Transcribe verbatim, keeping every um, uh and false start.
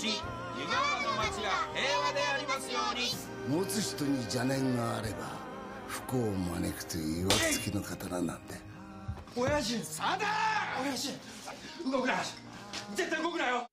し湯河原の町が平和でありますように。 持つ人に邪念があれば不幸を招くという岩槻の刀なんだ。 親父、さだー、親父、動くな、絶対動くなよ。